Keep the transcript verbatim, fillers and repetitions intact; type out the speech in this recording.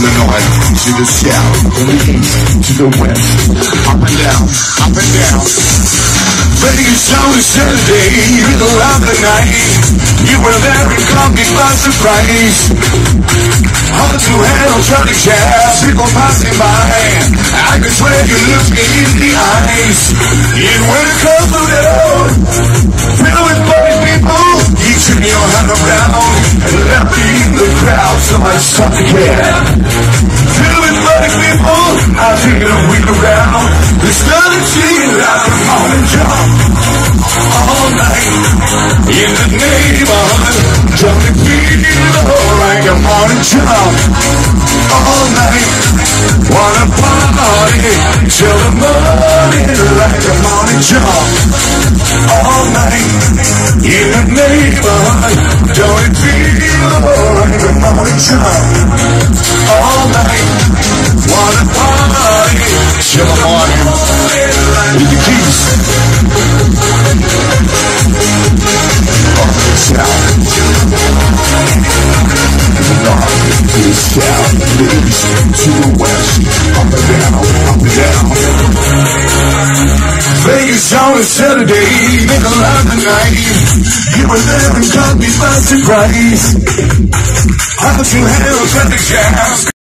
the north, to the south, from the east to the west, up and down, up and down. Vegas on a Saturday, middle of the night, you were there and caught me by surprise. Hard to handle traffic jams, people passing by, I could swear you looked me in the eyes. You were the club of the road, filled with funny people. You took your hand around and left me in the crowd, so I stopped again. Filled with funny people, I took a week around. We started singing like a morning jump all night in the neighborhood. Jumping feet in the hole like a morning jump all night. Wanna party till the morning like a morning jump all night in the neighborhood. Jumping feet in the hole like a morning jump all night. Wanna party till the morning with the keys. Up to the south, north to the south, the east to the west, up and down, up and down. Vegas on a Saturday, middle of the night, you were there and caught me by surprise. How to handle traffic jams.